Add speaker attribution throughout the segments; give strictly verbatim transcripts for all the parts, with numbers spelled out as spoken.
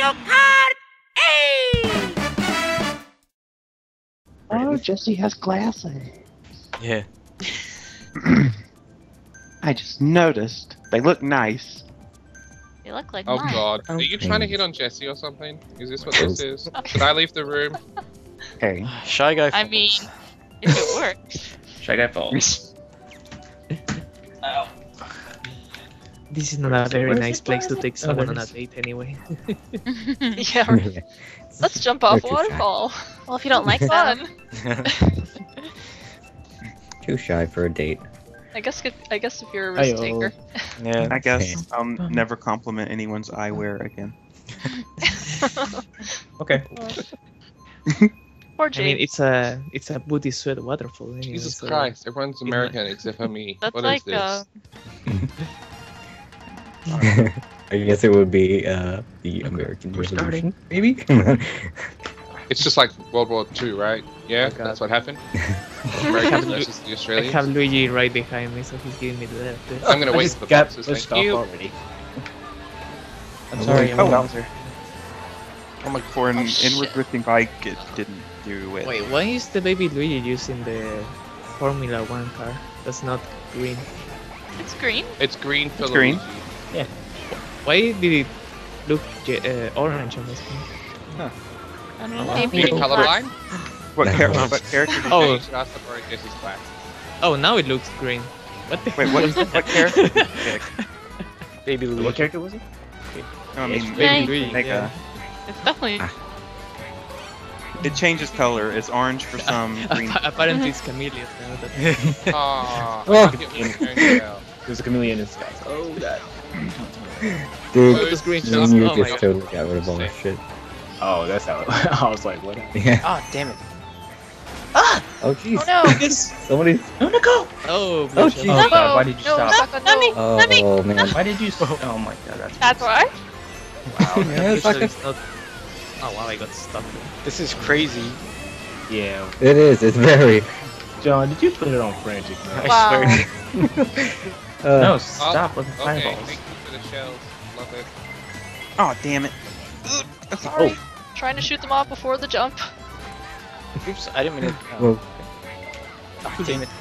Speaker 1: Mario Kart eight!
Speaker 2: Oh, Jesse has glasses.
Speaker 3: Yeah.
Speaker 2: I just noticed. They look nice.
Speaker 4: They look like
Speaker 5: Oh
Speaker 4: mine.
Speaker 5: god. Are you trying to
Speaker 6: Okay.
Speaker 5: hit on Jesse or something? Is this what this is? Should I leave the room?
Speaker 2: Hey.
Speaker 3: Shy guy.
Speaker 4: I mean, if it works.
Speaker 7: Shy Guy Falls.
Speaker 8: Ow. This is not a very nice place to take someone on a date anyway.
Speaker 4: Yeah, right. Let's jump off a waterfall. Well, if you don't like fun.
Speaker 6: Too shy for a date.
Speaker 4: I guess if, I guess if you're a risk taker.
Speaker 3: Yeah.
Speaker 2: I guess I'll never compliment anyone's eyewear again.
Speaker 7: Okay.
Speaker 4: Poor
Speaker 8: I
Speaker 4: James.
Speaker 8: mean, it's a it's a booty sweat waterfall. Anyway,
Speaker 5: Jesus
Speaker 8: so-
Speaker 5: Christ, everyone's American except for me.
Speaker 4: That's
Speaker 5: What
Speaker 4: like
Speaker 5: is this?
Speaker 4: uh,
Speaker 6: I guess it would be uh, the American
Speaker 8: We're
Speaker 6: Revolution, maybe?
Speaker 5: It's just like World War Two, right? Yeah,
Speaker 8: Oh, God.
Speaker 5: that's what happened. Americans versus the
Speaker 8: I
Speaker 5: Australians.
Speaker 8: have Luigi right behind me, so he's giving me the left.
Speaker 5: I'm gonna
Speaker 7: I
Speaker 5: wait
Speaker 7: just
Speaker 5: for the
Speaker 7: got
Speaker 5: boxes,
Speaker 7: pushed
Speaker 5: thank
Speaker 7: off
Speaker 5: you.
Speaker 7: already.
Speaker 8: I'm sorry, I'm
Speaker 2: Oh,
Speaker 8: a
Speaker 2: well.
Speaker 8: loser.
Speaker 2: I'm like for an
Speaker 4: Oh,
Speaker 2: inward
Speaker 4: shit.
Speaker 2: drifting bike, it didn't do it.
Speaker 8: Wait, why is the baby Luigi using the Formula One car? That's not green.
Speaker 4: it's green.
Speaker 5: It's green for
Speaker 2: It's green.
Speaker 5: Luigi.
Speaker 8: Why did it look je- uh, orange on the screen?
Speaker 4: I don't know.
Speaker 6: Oh,
Speaker 4: Maybe
Speaker 5: Are you
Speaker 4: it's
Speaker 5: colorblind?
Speaker 2: What,
Speaker 8: No.
Speaker 2: char what character did
Speaker 8: Oh.
Speaker 5: Okay, you should ask to borrow Jesse's glass.
Speaker 8: Oh, now it looks green. What the?
Speaker 2: Wait, what, what character did you pick?
Speaker 3: Baby
Speaker 7: What
Speaker 3: Luigi.
Speaker 7: character was it?
Speaker 2: No, I mean,
Speaker 4: Yeah,
Speaker 8: Baby Luigi.
Speaker 2: make
Speaker 8: Yeah.
Speaker 4: It's definitely.
Speaker 2: it changes color. It's orange for some, green.
Speaker 8: Appa- Apparently it's chameleon now. That...
Speaker 5: Aww,
Speaker 6: Oh.
Speaker 5: I get what you're saying now.
Speaker 7: There's a chameleon in disguise. Oh, that.
Speaker 6: Dude,
Speaker 8: Look at the screenshots.
Speaker 6: then you
Speaker 8: Oh my
Speaker 6: just
Speaker 8: god.
Speaker 6: totally got rid of all that shit.
Speaker 7: Oh, that's how it I was like, what?
Speaker 6: Yeah.
Speaker 3: Ah, damn it.
Speaker 6: Oh jeez.
Speaker 4: Oh no!
Speaker 6: Somebody.
Speaker 7: Oh, Nicole!
Speaker 8: Oh,
Speaker 6: Oh,
Speaker 8: jeez.
Speaker 6: jeez.
Speaker 7: Oh, God, why did you
Speaker 4: no,
Speaker 7: stop?
Speaker 4: Saka, no.
Speaker 6: Oh,
Speaker 4: Let me.
Speaker 6: man.
Speaker 7: Why did you stop? Oh my god, that's
Speaker 4: That's why.
Speaker 7: Wow.
Speaker 6: Yeah, it's
Speaker 8: Usually
Speaker 6: like a-
Speaker 8: it's not... Oh wow, I got stuck.
Speaker 3: This is crazy.
Speaker 7: Yeah.
Speaker 6: It is. It's very.
Speaker 7: John, did you put it on frantic?
Speaker 3: I
Speaker 4: Wow.
Speaker 3: swear.
Speaker 6: Uh,
Speaker 7: No,
Speaker 5: Oh,
Speaker 7: stop with the
Speaker 5: okay,
Speaker 7: fireballs.
Speaker 5: thank you for the shells. Love it.
Speaker 2: Oh, damn it.
Speaker 4: Sorry. Trying to shoot them off before the jump.
Speaker 3: Oops, I didn't mean to.
Speaker 6: Whoa.
Speaker 3: Ah, damn it.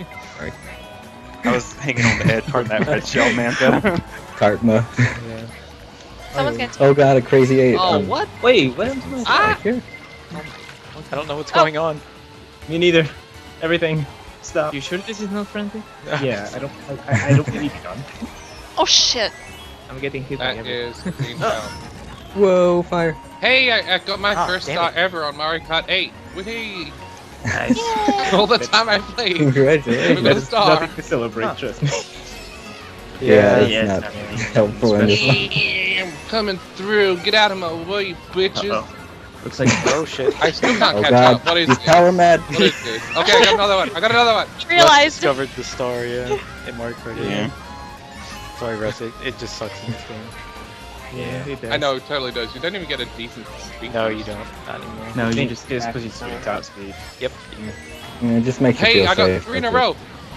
Speaker 2: I was hanging on the edge of that red shell, man.
Speaker 6: Kartma.
Speaker 8: Yeah.
Speaker 4: Someone's getting.
Speaker 6: Oh god, a crazy eight.
Speaker 8: Oh
Speaker 6: um,
Speaker 8: what?
Speaker 7: Wait, what happened to my
Speaker 4: Ah!
Speaker 6: Right here.
Speaker 3: I don't know what's
Speaker 4: Oh.
Speaker 3: going on.
Speaker 7: Me neither. Everything. Stop.
Speaker 8: You sure this is not friendly?
Speaker 7: Yeah, I don't. I, I don't believe you, John.
Speaker 4: Oh shit!
Speaker 8: I'm getting hit by
Speaker 5: That
Speaker 8: everything.
Speaker 5: is green shell.
Speaker 6: Whoa, fire.
Speaker 5: Hey, I, I got my
Speaker 3: Ah,
Speaker 5: first
Speaker 3: damn
Speaker 5: star
Speaker 3: it.
Speaker 5: ever on Mario Kart eight. Woohoo!
Speaker 7: Nice.
Speaker 5: All the time I played.
Speaker 6: Congratulations.
Speaker 5: With a star.
Speaker 7: Nothing to celebrate,
Speaker 3: Huh.
Speaker 7: trust me.
Speaker 6: Yeah, it's
Speaker 7: yeah,
Speaker 6: not
Speaker 7: it's not really
Speaker 6: helpful in this one.
Speaker 5: I'm coming through. Get out of my way, bitches.
Speaker 7: Uh-oh. Looks like
Speaker 3: Oh shit.
Speaker 5: I still can't
Speaker 6: Oh
Speaker 5: catch
Speaker 6: god,
Speaker 5: up. What is
Speaker 6: he's
Speaker 5: this?
Speaker 6: power mad.
Speaker 5: What is this? Okay, I got another one. I got another one.
Speaker 4: You
Speaker 3: Russ
Speaker 4: realized.
Speaker 3: discovered the star, yeah, in Mario Kart.
Speaker 2: Yeah.
Speaker 3: Sorry, Russ. It, it just sucks in this game.
Speaker 8: Yeah, it does.
Speaker 5: I know, it totally does. You don't even get a decent speed.
Speaker 3: No, you don't. Not anymore.
Speaker 7: No, you
Speaker 8: think
Speaker 7: just just because you speed top speed.
Speaker 3: Yep.
Speaker 6: Yeah, it just makes you
Speaker 5: Hey,
Speaker 6: feel
Speaker 5: I got
Speaker 6: safe.
Speaker 5: three in a
Speaker 6: that's it.
Speaker 5: row.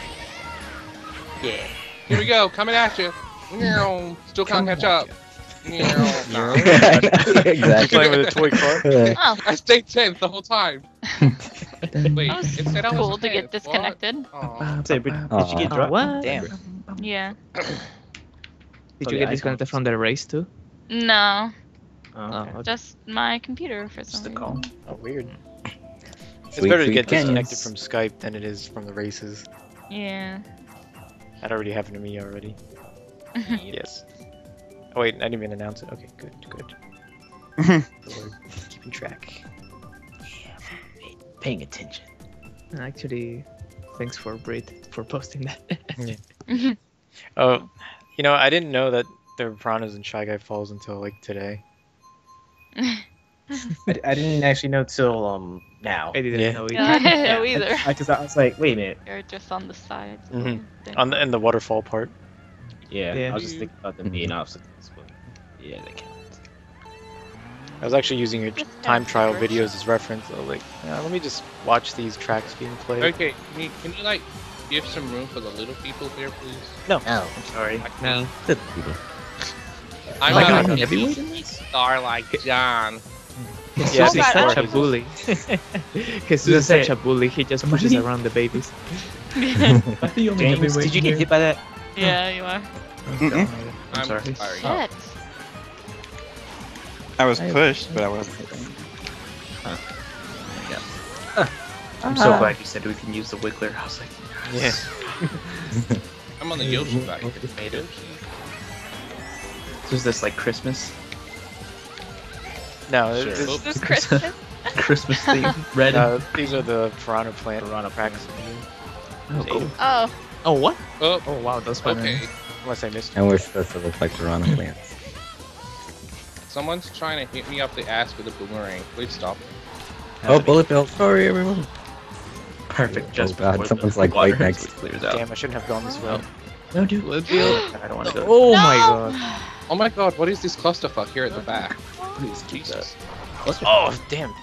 Speaker 3: Yeah.
Speaker 5: Here we go, coming at you. Still can't catch up. No.
Speaker 6: Exactly.
Speaker 3: You playing with a toy car?
Speaker 6: Uh,
Speaker 4: Oh,
Speaker 5: I stayed tenth the whole time. Wait,
Speaker 4: that was
Speaker 5: it said I was
Speaker 4: cool to get
Speaker 5: tenth. What?
Speaker 4: disconnected.
Speaker 5: Aw.
Speaker 7: Say, but did you get
Speaker 6: Aw.
Speaker 7: dropped?
Speaker 8: What?
Speaker 3: Damn.
Speaker 4: Yeah.
Speaker 8: Did
Speaker 7: Oh,
Speaker 8: you
Speaker 7: yeah,
Speaker 8: get disconnected
Speaker 7: icons.
Speaker 8: from the race too?
Speaker 4: No,
Speaker 7: Oh,
Speaker 8: Oh,
Speaker 7: okay.
Speaker 8: okay.
Speaker 4: just my computer for
Speaker 7: Just
Speaker 4: some
Speaker 7: a call.
Speaker 4: reason.
Speaker 3: Oh, weird. It's
Speaker 6: Sweet,
Speaker 3: better to
Speaker 6: sweet
Speaker 3: get disconnected
Speaker 6: canyons.
Speaker 3: from Skype than it is from the races.
Speaker 4: Yeah.
Speaker 3: That already happened to me already. Yes. Oh wait, I didn't even announce it. Okay, good, good. So we're keeping track.
Speaker 7: Paying attention.
Speaker 8: Actually, thanks for Brit for posting that.
Speaker 3: Oh, you know, I didn't know that there were piranhas in Shy Guy Falls until like today.
Speaker 7: I, I didn't actually know till um now.
Speaker 8: I didn't
Speaker 3: Yeah.
Speaker 8: know
Speaker 4: Yeah, I
Speaker 8: it.
Speaker 4: didn't know either.
Speaker 7: I, cause I was like, wait a minute.
Speaker 4: They're just on the side.
Speaker 3: Mhm. On the in the waterfall part.
Speaker 7: Yeah,
Speaker 8: Yeah.
Speaker 7: I was just thinking about them being obstacles, but yeah, they count.
Speaker 3: I was actually using your
Speaker 4: Just
Speaker 3: time
Speaker 4: have
Speaker 3: trial
Speaker 4: secrets.
Speaker 3: videos as reference. I was like, yeah, let me just watch these tracks being played.
Speaker 5: Okay, can you, can you like give some room for the little people here, please?
Speaker 3: No,
Speaker 7: Oh.
Speaker 3: I'm sorry.
Speaker 8: No.
Speaker 7: Good people.
Speaker 5: I'm
Speaker 8: Like
Speaker 5: not
Speaker 8: I'm
Speaker 5: a
Speaker 8: heavyweight?
Speaker 5: beast. star like John.
Speaker 8: Jesus
Speaker 3: Yeah,
Speaker 8: is
Speaker 4: I
Speaker 8: such a
Speaker 3: Jesus.
Speaker 8: bully. Jesus is such a bully. He just pushes around the babies.
Speaker 7: James, did you get hit by that?
Speaker 4: Yeah, you are.
Speaker 2: Mm-mm.
Speaker 5: I'm
Speaker 7: sorry.
Speaker 5: sorry.
Speaker 4: Shit.
Speaker 2: I was pushed, but I wasn't hitting.
Speaker 7: I'm so glad you said we can use the wiggler. I was like,
Speaker 3: Yeah.
Speaker 5: I'm on the Yoshi side.
Speaker 7: made it. So is this like Christmas?
Speaker 3: No,
Speaker 5: Sure.
Speaker 3: this,
Speaker 4: This Christmas.
Speaker 7: Christmas theme? Red?
Speaker 3: no, these are the Piranha Plant
Speaker 7: Piranha
Speaker 3: tracks.
Speaker 7: Oh, cool.
Speaker 4: Oh.
Speaker 8: Oh, what?
Speaker 5: Oh,
Speaker 8: Oh, wow, that's fun.
Speaker 5: okay.
Speaker 3: Unless I missed it.
Speaker 6: And we're supposed to look like Piranha Plants.
Speaker 5: Someone's trying to hit me up the ass with a boomerang. Please stop.
Speaker 6: Oh, bullet bill. Sorry, everyone.
Speaker 7: Perfect.
Speaker 6: Oh
Speaker 7: Just
Speaker 6: god,
Speaker 7: before
Speaker 6: someone's
Speaker 7: the
Speaker 6: like
Speaker 7: water
Speaker 6: right next.
Speaker 7: clears out.
Speaker 3: Damn, I shouldn't have gone this way.
Speaker 7: No, dude. Let's go. I don't want to go.
Speaker 8: Oh
Speaker 4: No!
Speaker 8: my god.
Speaker 5: Oh my god, what is this clusterfuck here at the back?
Speaker 7: Please do
Speaker 5: Jesus.
Speaker 7: that.
Speaker 3: Oh, damn.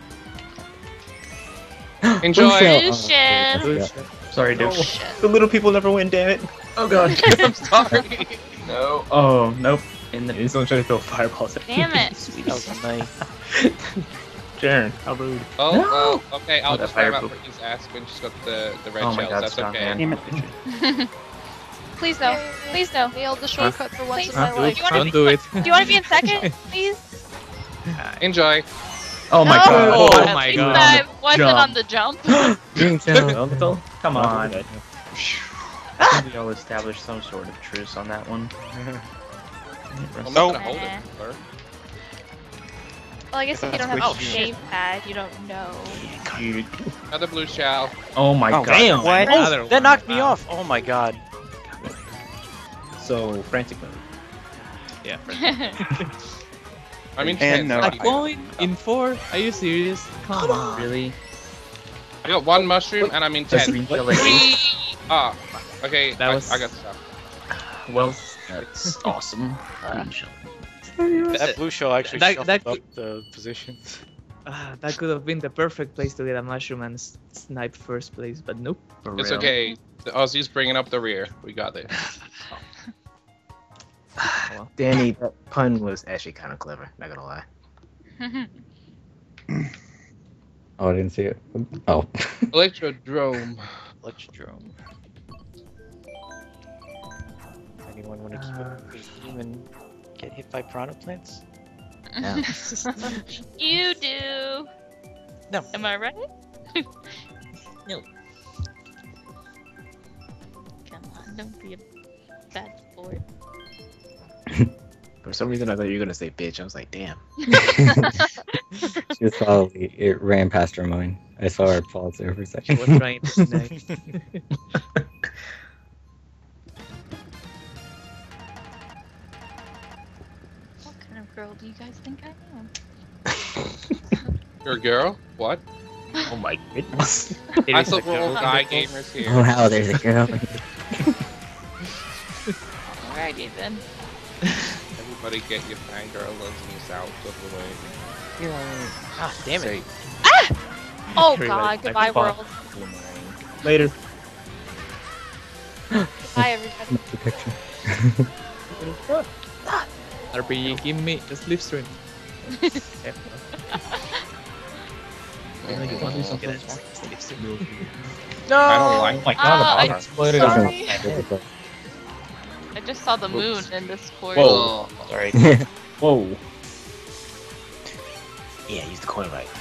Speaker 5: Enjoy.
Speaker 4: Lucian.
Speaker 6: Yeah.
Speaker 7: Sorry, dude.
Speaker 4: Oh, shit.
Speaker 7: The little people never win, damn it. Oh god.
Speaker 5: I'm sorry. No.
Speaker 7: Oh, nope. In the someone trying to throw fireballs at me.
Speaker 4: Damn it.
Speaker 3: That was a knife.
Speaker 7: Jaren, how rude.
Speaker 5: Oh,
Speaker 7: No.
Speaker 5: well, okay, I'll
Speaker 7: Oh, that
Speaker 5: just grab
Speaker 7: fire
Speaker 5: out
Speaker 7: poop.
Speaker 5: Brittany's ass when she's got the, the red
Speaker 7: Oh my
Speaker 5: shells.
Speaker 7: god,
Speaker 5: That's
Speaker 7: strong
Speaker 5: okay.
Speaker 7: man.
Speaker 4: Please no. Please no.
Speaker 9: Nailed the shortcut for once
Speaker 4: Please.
Speaker 9: in my
Speaker 8: Huh?
Speaker 9: life.
Speaker 4: Do you wanna
Speaker 8: Don't do it.
Speaker 4: Do you want to be in second, please?
Speaker 5: Enjoy.
Speaker 7: Oh my
Speaker 4: No.
Speaker 7: god.
Speaker 8: Oh
Speaker 4: At
Speaker 8: my
Speaker 4: least
Speaker 8: god.
Speaker 4: I wasn't
Speaker 7: Jump.
Speaker 4: on the jump.
Speaker 6: Green channel.
Speaker 7: Come on. I think we all established some sort of truce on that one.
Speaker 5: I'm
Speaker 2: No.
Speaker 5: not gonna hold it, sir.
Speaker 4: Well, I guess if you don't have
Speaker 5: Oh,
Speaker 4: a shame pad, you don't know.
Speaker 7: Dude.
Speaker 5: Another blue shell.
Speaker 7: Oh my
Speaker 2: Oh,
Speaker 7: god.
Speaker 2: damn.
Speaker 3: What?
Speaker 8: Another
Speaker 3: That
Speaker 8: one.
Speaker 3: knocked me
Speaker 8: Wow.
Speaker 3: off. Oh my god.
Speaker 7: So, frantic mode.
Speaker 8: Yeah.
Speaker 5: I mean,
Speaker 2: And
Speaker 5: ten.
Speaker 2: no.
Speaker 8: A
Speaker 5: sorry.
Speaker 8: coin in four? Are you serious? Come on.
Speaker 7: Really?
Speaker 5: I got one mushroom and I'm in
Speaker 7: Just
Speaker 5: ten.
Speaker 7: green shell like eight?
Speaker 5: Ah, okay,
Speaker 8: That
Speaker 5: I,
Speaker 8: was-
Speaker 5: I got stuff.
Speaker 7: Well, that's awesome. Green shell.
Speaker 3: That blue shell actually
Speaker 8: That-
Speaker 3: shuffled
Speaker 8: that
Speaker 3: up
Speaker 8: could-
Speaker 3: the positions.
Speaker 8: Ah, that could have been the perfect place to get a mushroom and s- snipe first place, but nope.
Speaker 7: For
Speaker 5: It's
Speaker 7: real.
Speaker 5: okay. The Aussie's bringing up the rear. We got this.
Speaker 7: Danny, that pun was actually kind of clever, not gonna lie.
Speaker 6: Oh, I didn't see it. Oh.
Speaker 5: Electrodrome.
Speaker 3: Electrodrome. Anyone want to keep up with the team and get hit by Piranha Plants?
Speaker 4: You do.
Speaker 3: No.
Speaker 4: Am I right?
Speaker 3: No.
Speaker 4: Come on, don't be a bad boy.
Speaker 7: For some reason, I thought you were gonna say bitch. I was like, damn.
Speaker 6: She was probably, it ran past her mind. I saw her pause there for a
Speaker 8: She
Speaker 6: second.
Speaker 8: was trying to snipe.
Speaker 4: What kind of girl do you guys think I am?
Speaker 5: Your girl? What?
Speaker 7: Oh my goodness.
Speaker 8: It
Speaker 5: I
Speaker 8: is
Speaker 5: thought
Speaker 8: a
Speaker 5: we're all
Speaker 8: girl.
Speaker 5: guy gamers here.
Speaker 6: Oh wow, there's a girl.
Speaker 4: Alrighty then.
Speaker 5: Everybody get your fangirl lesbians out of the way.
Speaker 3: Ah, damn it.
Speaker 5: Say,
Speaker 4: Oh
Speaker 8: Very
Speaker 4: god,
Speaker 8: like-
Speaker 4: goodbye
Speaker 8: like
Speaker 4: world.
Speaker 7: Later.
Speaker 4: Goodbye everybody.
Speaker 6: Protection.
Speaker 8: R P G, give me the slipstream.
Speaker 4: No!
Speaker 5: I don't like my
Speaker 4: Ah, I-
Speaker 7: exploded
Speaker 4: sorry.
Speaker 7: on my head.
Speaker 4: I just saw the moon in Discord.
Speaker 7: Whoa. Sorry.
Speaker 6: Yeah.
Speaker 7: Whoa. Yeah, use the coin right.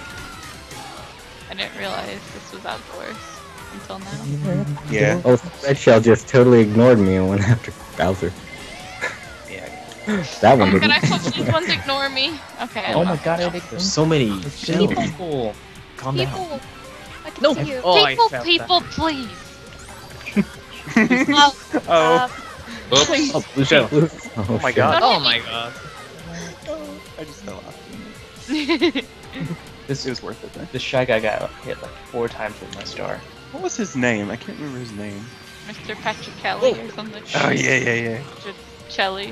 Speaker 4: I didn't realize this was outdoors until now.
Speaker 2: Yeah.
Speaker 6: Oh, Red Shell just totally ignored me and went after Bowser.
Speaker 7: Yeah.
Speaker 6: That one
Speaker 4: Can
Speaker 6: didn't.
Speaker 4: I hope these ones ignore me? Okay.
Speaker 7: Oh my god, there's so many shells.
Speaker 8: People.
Speaker 7: Calm down.
Speaker 9: People, I can
Speaker 8: No.
Speaker 9: see you.
Speaker 8: Oh, I
Speaker 4: people,
Speaker 8: felt
Speaker 4: people, please.
Speaker 2: Oh.
Speaker 4: Uh,
Speaker 5: Oops.
Speaker 4: please.
Speaker 7: Oh, blue shell.
Speaker 6: Oh
Speaker 3: my
Speaker 6: shit.
Speaker 3: god.
Speaker 8: Oh my god.
Speaker 2: I just fell off.
Speaker 7: This
Speaker 2: It was worth it though.
Speaker 7: This shy guy got hit like four times with my star.
Speaker 2: What was his name? I can't remember his name.
Speaker 4: Mister Patricelli or something.
Speaker 2: Oh yeah, yeah, yeah.
Speaker 4: Patricelli.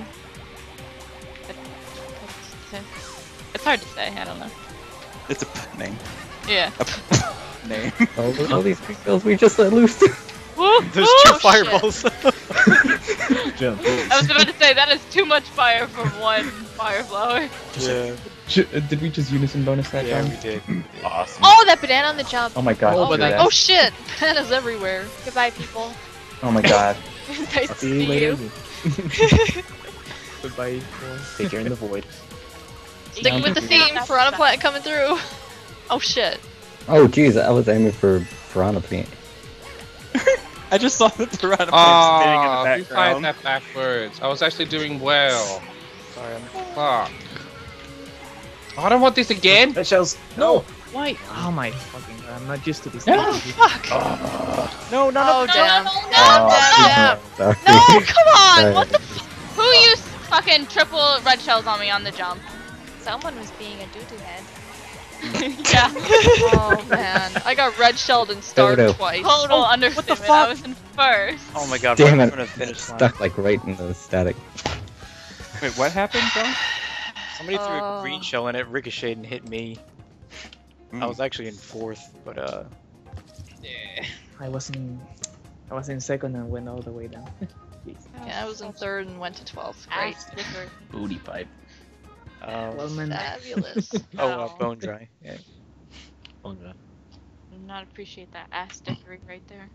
Speaker 4: It's hard to say, I don't know.
Speaker 2: It's a p- name.
Speaker 4: Yeah.
Speaker 2: A p- name.
Speaker 6: Oh, look at all these creep kills we just let loose.
Speaker 4: Woo,
Speaker 3: There's
Speaker 4: woo,
Speaker 3: two
Speaker 4: shit.
Speaker 3: fireballs.
Speaker 7: Jump.
Speaker 4: I was about to say that is too much fire for one fire flower.
Speaker 3: Yeah.
Speaker 7: Did we just unison bonus that
Speaker 3: Yeah,
Speaker 7: time?
Speaker 3: we did.
Speaker 7: Awesome.
Speaker 4: Oh, that banana on the jump.
Speaker 7: Oh my god.
Speaker 8: Oh,
Speaker 7: look
Speaker 8: but
Speaker 7: at
Speaker 8: I-
Speaker 7: that.
Speaker 4: Oh shit, bananas everywhere. Goodbye, people.
Speaker 7: Oh my god.
Speaker 4: Nice
Speaker 7: I'll
Speaker 4: to
Speaker 7: see you
Speaker 4: see
Speaker 7: later.
Speaker 4: you.
Speaker 8: Goodbye.
Speaker 7: Take care in the void.
Speaker 4: Sticking with the theme, Piranha Plant coming through. Oh shit.
Speaker 6: Oh jeez, I was aiming for Piranha Plant.
Speaker 2: I just saw the piranha plant spinning in
Speaker 5: Ah,
Speaker 2: the
Speaker 5: you fired
Speaker 2: background.
Speaker 5: that backwards. I was actually doing well.
Speaker 3: Sorry, I'm...
Speaker 5: Fuck. Oh, I don't want this again.
Speaker 8: Red shells. No. Why? Oh my fucking god! I'm not used to this.
Speaker 4: Oh fuck.
Speaker 3: No, no,
Speaker 4: Oh
Speaker 3: no.
Speaker 4: damn.
Speaker 9: no,
Speaker 6: Oh,
Speaker 4: Damn.
Speaker 6: sorry.
Speaker 4: No, come on.
Speaker 6: Sorry.
Speaker 4: What the? F Who used fucking triple red shells on me on the jump?
Speaker 9: Someone was being a doo-doo head.
Speaker 4: Yeah. Oh man, I got red shelled and starred
Speaker 6: Dodo.
Speaker 4: twice.
Speaker 3: Oh,
Speaker 4: Total understatement.
Speaker 3: fuck?
Speaker 4: I was in first.
Speaker 3: Oh my god,
Speaker 6: Damn
Speaker 3: right
Speaker 6: it.
Speaker 3: in front of the finish line.
Speaker 6: Stuck like right in the static.
Speaker 2: Wait, what happened, John?
Speaker 3: Somebody threw a
Speaker 4: Oh.
Speaker 3: green shell and it ricocheted and hit me.
Speaker 2: Mm.
Speaker 3: I was actually in fourth, but uh...
Speaker 8: Yeah. I was in. I was in second and went all the way down.
Speaker 4: Yeah, I was in third and went to twelfth. Great.
Speaker 9: Ass-licker.
Speaker 7: Booty pipe.
Speaker 3: Uh,
Speaker 8: Well, man.
Speaker 4: Fabulous.
Speaker 3: oh, uh,
Speaker 4: Wow.
Speaker 3: bone dry. Yeah.
Speaker 8: Oh no.
Speaker 4: Do not appreciate that ass dickery right there.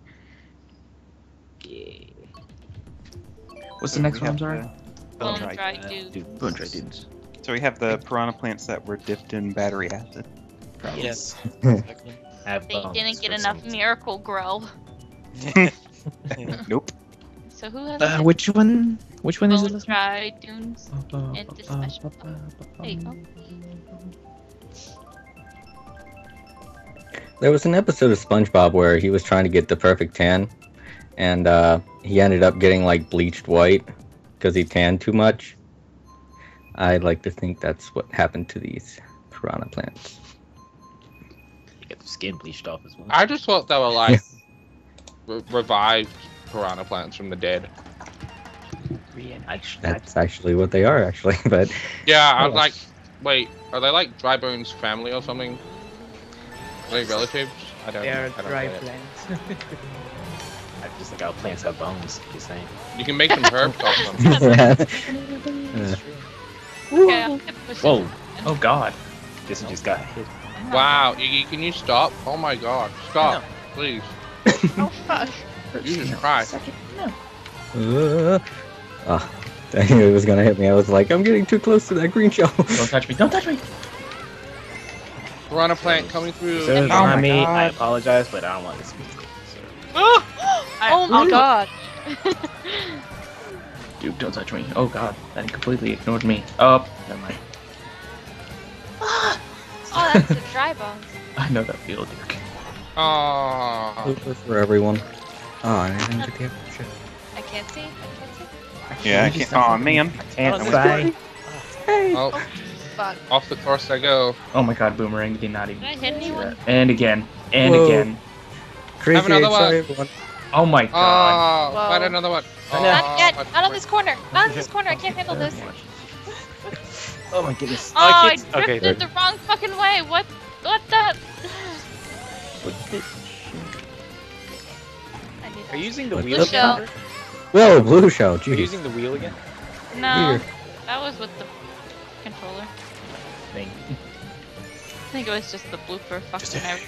Speaker 8: Yeah. What's the next
Speaker 2: We
Speaker 8: one? I'm
Speaker 2: have
Speaker 8: sorry.
Speaker 2: the-
Speaker 4: Bone
Speaker 2: dry.
Speaker 4: dry dude.
Speaker 7: Dude, bone dry dudes.
Speaker 2: So we have the piranha plants that were dipped in battery acid.
Speaker 7: Probably.
Speaker 3: Yes. Exactly.
Speaker 7: Have
Speaker 4: They
Speaker 7: bones
Speaker 4: didn't get
Speaker 7: for
Speaker 4: enough
Speaker 7: some-
Speaker 4: miracle grow.
Speaker 2: Nope.
Speaker 4: So who has
Speaker 8: Uh,
Speaker 4: it?
Speaker 8: which one? Which one is
Speaker 4: Bone
Speaker 8: it?
Speaker 4: dry dunes? And this special- There you go.
Speaker 6: There was an episode of SpongeBob where he was trying to get the perfect tan, and uh, he ended up getting like bleached white because he tanned too much. I'd like to think that's what happened to these piranha plants.
Speaker 7: You get the skin bleached off as well.
Speaker 5: I just thought they were like re- revived piranha plants from the dead.
Speaker 6: That's actually what they are, actually. But
Speaker 5: Yeah, I
Speaker 6: Oh.
Speaker 5: was like, wait, are they like Dry Bones family or something? Are they relatives? I don't.
Speaker 8: They are
Speaker 5: I don't
Speaker 8: dry
Speaker 5: get it.
Speaker 8: plants.
Speaker 7: I just think our plants have bones. Just saying.
Speaker 5: You can make some herbs off them.
Speaker 6: yeah.
Speaker 4: Okay, I'll keep pushing.
Speaker 7: Whoa! Oh god. This just got hit.
Speaker 5: Wow, Iggy, can you stop? Oh my god, stop, please.
Speaker 4: Oh fuck.
Speaker 5: Jesus Christ.
Speaker 6: Uh, oh, dang, it was gonna hit me. I was like, I'm getting too close to that green shell.
Speaker 7: Don't touch me! Don't touch me!
Speaker 5: Piranha plant coming through.
Speaker 7: So,
Speaker 5: Oh
Speaker 7: behind
Speaker 5: my
Speaker 7: me, I
Speaker 5: god.
Speaker 7: apologize, but I don't want this.
Speaker 4: Oh my god.
Speaker 7: Dude, don't touch me. Oh god, that completely ignored me. Oh, never mind.
Speaker 9: Oh, that's the dry bones.
Speaker 7: I know that feel, Duke.
Speaker 5: Aww.
Speaker 6: Super for everyone. Oh, I didn't get the shit.
Speaker 9: I can't see. I can't see.
Speaker 2: Yeah, I can't. Oh man.
Speaker 7: Can't
Speaker 3: Oh,
Speaker 7: fly.
Speaker 5: Oh,
Speaker 9: Fuck.
Speaker 5: off the course I go.
Speaker 7: Oh my god, Boomerang did not even
Speaker 4: Did I hit
Speaker 7: see
Speaker 4: anyone?
Speaker 7: that. And again. And
Speaker 6: Whoa.
Speaker 7: again.
Speaker 6: Crazy
Speaker 5: another
Speaker 6: eight,
Speaker 5: one.
Speaker 6: sorry, everyone.
Speaker 7: Oh my god.
Speaker 5: Oh,
Speaker 9: Whoa.
Speaker 5: find another one. Oh,
Speaker 9: Not yet.
Speaker 5: my-
Speaker 9: Not on this corner. Not on this corner. I can't handle this.
Speaker 7: Oh my goodness.
Speaker 4: Oh, I
Speaker 3: kids-
Speaker 4: drifted
Speaker 3: okay.
Speaker 4: the wrong fucking way. What? What the?
Speaker 9: I need
Speaker 3: Are you using the
Speaker 6: What
Speaker 3: wheel
Speaker 4: the
Speaker 3: again?
Speaker 4: shell?
Speaker 3: Amber?
Speaker 6: Whoa, blue shell,
Speaker 3: Are you
Speaker 6: jeez.
Speaker 3: using the wheel again?
Speaker 4: No,
Speaker 6: Here.
Speaker 4: that was with the controller.
Speaker 7: Thing.
Speaker 4: I think it was just the blooper fucking every-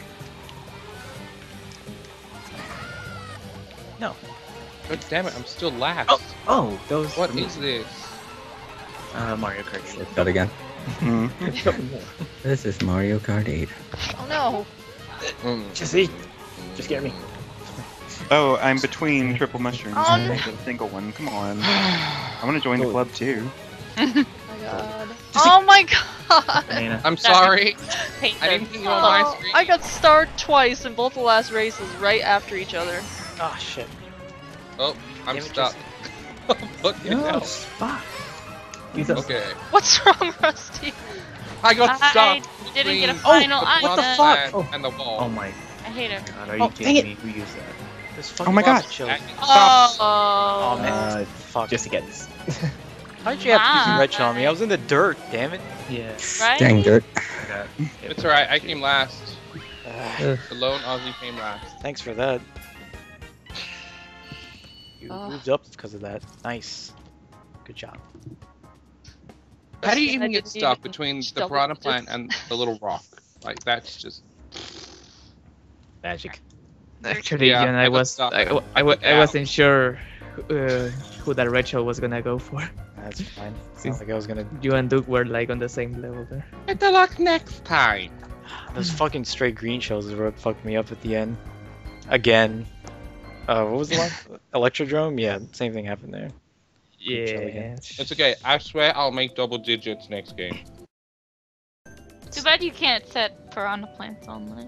Speaker 5: God damn it, I'm still last.
Speaker 7: Oh, oh, those.
Speaker 5: What is this?
Speaker 7: Uh, Mario Kart.
Speaker 6: Shortcut again.
Speaker 2: Mm.
Speaker 6: This is Mario Kart eight.
Speaker 9: Oh no.
Speaker 5: Mm.
Speaker 7: Jesse, just get me.
Speaker 2: Oh, I'm between triple mushrooms.
Speaker 9: Oh,
Speaker 2: I
Speaker 9: no.
Speaker 2: can't get a single one. Come on. I want to join the club too.
Speaker 9: Oh my god.
Speaker 4: Oh my god!
Speaker 7: Banana.
Speaker 5: I'm sorry.
Speaker 4: Hate
Speaker 5: I
Speaker 4: them.
Speaker 5: didn't think you were on my
Speaker 4: Oh,
Speaker 5: screen.
Speaker 4: I got starred twice in both the last races right after each other.
Speaker 3: Oh shit.
Speaker 5: Oh, I'm
Speaker 3: Damn it,
Speaker 5: stuck. Fucking
Speaker 7: No,
Speaker 5: hell.
Speaker 7: fuck. He's a
Speaker 5: Okay.
Speaker 4: What's wrong, Rusty?
Speaker 5: I got
Speaker 4: I
Speaker 5: stuck.
Speaker 4: didn't get a
Speaker 5: between
Speaker 4: final
Speaker 5: the
Speaker 4: item.
Speaker 5: what
Speaker 3: the fuck?
Speaker 5: And, and the wall.
Speaker 7: Oh my
Speaker 4: I hate her.
Speaker 7: god, are
Speaker 3: Oh,
Speaker 7: you kidding
Speaker 3: dang
Speaker 7: me? Who used that?
Speaker 3: This
Speaker 2: Oh
Speaker 3: fucking
Speaker 2: my god.
Speaker 3: lost chills.
Speaker 5: Stop.
Speaker 4: Oh.
Speaker 3: Oh man.
Speaker 7: Uh,
Speaker 3: Fuck.
Speaker 7: just to get this.
Speaker 3: How did you have to
Speaker 4: Ah.
Speaker 3: use red shell on me? I was in the dirt, damn it.
Speaker 7: Yeah.
Speaker 4: Right?
Speaker 6: Dang dirt.
Speaker 7: I got
Speaker 5: It's alright, I came last.
Speaker 3: Uh,
Speaker 5: The lone Aussie came last.
Speaker 3: thanks for that. You
Speaker 4: Ugh.
Speaker 3: moved up because of that. Nice. Good job.
Speaker 5: How do you
Speaker 4: I
Speaker 5: even get
Speaker 4: didn't
Speaker 5: stuck
Speaker 4: even
Speaker 5: between the
Speaker 4: double
Speaker 5: piranha
Speaker 4: digits.
Speaker 5: plant and the little rock? Like that's just.
Speaker 7: Magic.
Speaker 8: Actually,
Speaker 5: Yeah,
Speaker 8: John,
Speaker 5: I
Speaker 8: I
Speaker 5: got
Speaker 8: was
Speaker 5: stuck.
Speaker 8: I,
Speaker 5: I
Speaker 8: I,
Speaker 5: took
Speaker 8: I
Speaker 5: it out.
Speaker 8: wasn't sure uh, who that Rachel was gonna go for.
Speaker 3: That's fine. It's
Speaker 8: Since-
Speaker 3: not like I was gonna.
Speaker 8: You and Duke were like on the same level there.
Speaker 5: Better luck next time.
Speaker 3: Those fucking straight green shells is what fucked me up at the end. Again. Uh, what was the last? Electrodrome? Yeah, same thing happened there. Green shell again.
Speaker 8: Yeah.
Speaker 5: It's okay. I swear I'll make double digits next game.
Speaker 9: Too bad you can't set Piranha Plants only.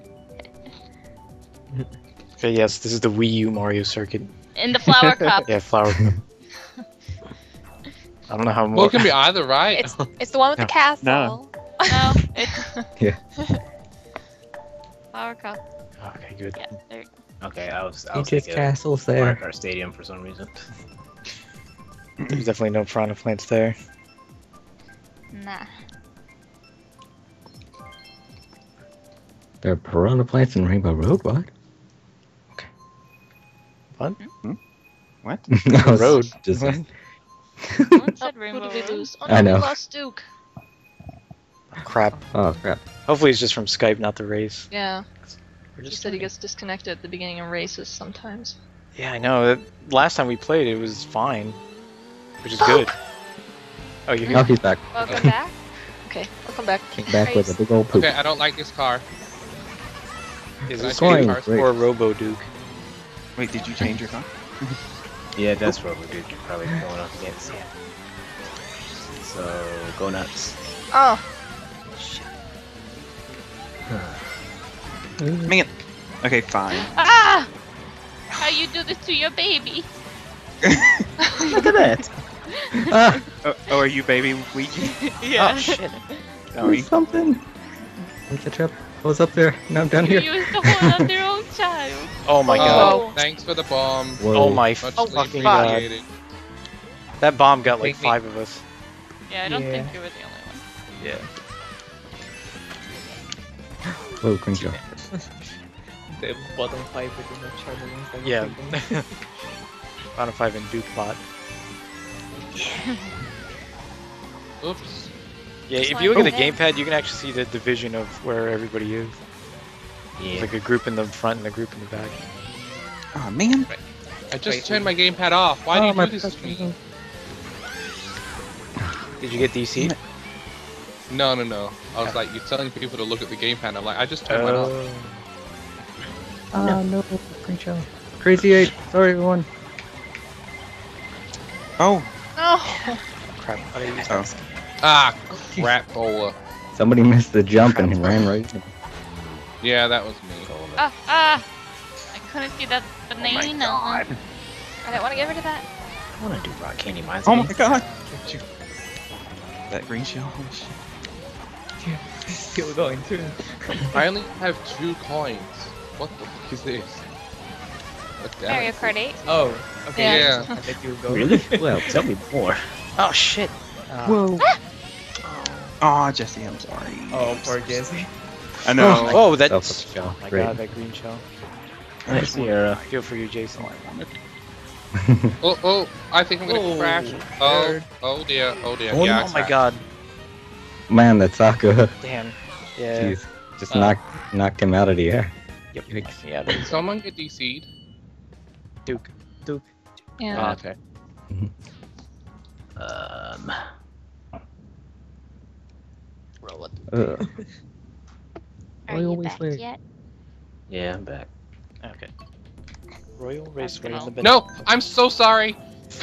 Speaker 3: Okay, yes, this is the Wii U Mario circuit.
Speaker 9: In the flower cup.
Speaker 3: Yeah, flower. I don't know how
Speaker 5: Well,
Speaker 3: more.
Speaker 5: it can be either, right?
Speaker 4: It's it's the one with the castle.
Speaker 2: No.
Speaker 9: No, it's
Speaker 6: Yeah.
Speaker 9: flower cup.
Speaker 3: Okay, good.
Speaker 9: Yeah, there.
Speaker 7: Okay, I was. I
Speaker 6: He
Speaker 7: was
Speaker 6: just
Speaker 7: thinking
Speaker 6: castles
Speaker 7: Mario
Speaker 6: there.
Speaker 7: Kart Stadium for some reason.
Speaker 3: There's definitely no piranha plants there.
Speaker 9: Nah.
Speaker 6: There are piranha plants in Rainbow Road. What?
Speaker 3: What?
Speaker 2: What?
Speaker 6: I was
Speaker 3: Road.
Speaker 6: Just,
Speaker 3: What?
Speaker 9: One
Speaker 4: Oh,
Speaker 9: said
Speaker 4: who
Speaker 9: Rainbow
Speaker 4: did we
Speaker 9: Road.
Speaker 4: lose? Oh
Speaker 6: I
Speaker 4: no,
Speaker 6: know.
Speaker 4: we lost Duke.
Speaker 3: Crap.
Speaker 6: oh crap!
Speaker 3: Hopefully it's just from Skype, not the race.
Speaker 4: Yeah,
Speaker 3: We're
Speaker 4: he
Speaker 3: just
Speaker 4: said he
Speaker 3: starting.
Speaker 4: gets disconnected at the beginning of races sometimes.
Speaker 3: Yeah, I know. That- Last time we played, it was fine, which is good. Oh, you're
Speaker 6: Now
Speaker 3: here.
Speaker 6: he's back.
Speaker 9: Welcome back.
Speaker 4: Okay, I'll come back.
Speaker 6: Came back with a big old poop.
Speaker 5: Okay, I don't like this car.
Speaker 3: Is
Speaker 5: Can I
Speaker 3: this
Speaker 5: change
Speaker 6: Going
Speaker 3: Duke
Speaker 5: cars?
Speaker 6: great.
Speaker 3: or Robo Duke?
Speaker 2: Wait, did you change your car?
Speaker 7: Yeah, that's what we did. You're probably going up against. So go nuts.
Speaker 4: Oh,
Speaker 2: Man. Okay, fine.
Speaker 9: Ah! How you do this to your baby?
Speaker 7: Look at that.
Speaker 6: Ah,
Speaker 2: Oh, oh, are you baby Ouija?
Speaker 3: Oh shit!
Speaker 6: that was something. Look at trap. I was up there. Now I'm down
Speaker 9: You
Speaker 6: here.
Speaker 9: used to hold up their own child.
Speaker 3: Oh my
Speaker 5: Oh,
Speaker 3: god!
Speaker 5: thanks for the bomb.
Speaker 6: Whoa.
Speaker 3: Oh my
Speaker 5: Much
Speaker 3: fucking god!
Speaker 5: appreciated.
Speaker 3: That bomb got like
Speaker 8: Make me-
Speaker 3: five of us.
Speaker 9: Yeah, I don't
Speaker 8: Yeah.
Speaker 9: think you were the only one.
Speaker 3: Yeah.
Speaker 6: Whoa, green shell.
Speaker 8: The bottom five with the much harder ones. that we
Speaker 3: Yeah.
Speaker 8: take on.
Speaker 3: Round of five in Duke bot.
Speaker 5: Oops.
Speaker 3: Yeah,
Speaker 4: Just
Speaker 3: if you look
Speaker 4: like
Speaker 3: at the
Speaker 4: that.
Speaker 3: gamepad, you can actually see the division of where everybody is. There's
Speaker 7: Yeah.
Speaker 3: like a group in the front and a group in the back.
Speaker 2: Oh man.
Speaker 5: I just
Speaker 8: Wait.
Speaker 5: turned my gamepad off. Why do
Speaker 6: Oh,
Speaker 5: you
Speaker 6: my
Speaker 5: do this to me?
Speaker 3: Did you get D C?
Speaker 5: No, no, no. I was like, you're telling people to look at the gamepad. I'm like, I just turned mine off.
Speaker 3: Oh.
Speaker 6: Oh no, green shell. Crazy eight. Sorry, everyone.
Speaker 2: Oh.
Speaker 4: no.
Speaker 3: Crap. How do I use
Speaker 2: Oh.
Speaker 3: that?
Speaker 5: Ah, crap bowler.
Speaker 6: Somebody missed the jump and he ran right. in.
Speaker 5: Yeah, that was me.
Speaker 9: Ah, ah! I couldn't see that banana.
Speaker 4: I didn't want to get rid of that.
Speaker 7: I want to do rock candy mines.
Speaker 2: Oh
Speaker 7: again.
Speaker 2: my god. That green shell. Oh, shit.
Speaker 8: Still going too.
Speaker 5: I only have two coins. What the fuck is this? What the
Speaker 9: Mario
Speaker 5: hell?
Speaker 9: Kart eight.
Speaker 8: Oh, okay.
Speaker 5: Yeah.
Speaker 8: I'll let you go.
Speaker 7: Really? Well, tell me more.
Speaker 3: Oh shit! Uh,
Speaker 6: Whoa.
Speaker 2: Oh, Jesse, I'm sorry.
Speaker 8: Oh, poor Jesse.
Speaker 2: I know.
Speaker 3: Oh, that's.
Speaker 6: Self shell.
Speaker 3: Oh my
Speaker 6: Great.
Speaker 3: god, that green shell.
Speaker 7: Nice, Sierra.
Speaker 3: I feel for you, Jason.
Speaker 5: Oh, oh, I think I'm gonna
Speaker 8: Oh,
Speaker 5: crash. Oh,
Speaker 8: nerd.
Speaker 5: oh dear, oh dear.
Speaker 3: Oh,
Speaker 5: yeah, I
Speaker 3: oh my
Speaker 5: crashed.
Speaker 3: god.
Speaker 6: Man, that Saka.
Speaker 3: Damn. Yeah.
Speaker 6: Jeez. Just
Speaker 5: Uh.
Speaker 6: knocked knocked him out of the air.
Speaker 3: Yep.
Speaker 6: Yikes.
Speaker 3: Yeah.
Speaker 5: Did someone get D C'd?
Speaker 3: Duke.
Speaker 4: Yeah.
Speaker 5: Oh, okay.
Speaker 7: Um.
Speaker 3: Roll it.
Speaker 6: Uh,
Speaker 9: Are
Speaker 6: I
Speaker 9: you
Speaker 6: always
Speaker 9: back
Speaker 6: wait.
Speaker 9: yet?
Speaker 7: Yeah, I'm back.
Speaker 3: Okay. Royal Raceway in the bed.
Speaker 5: No, I'm so sorry.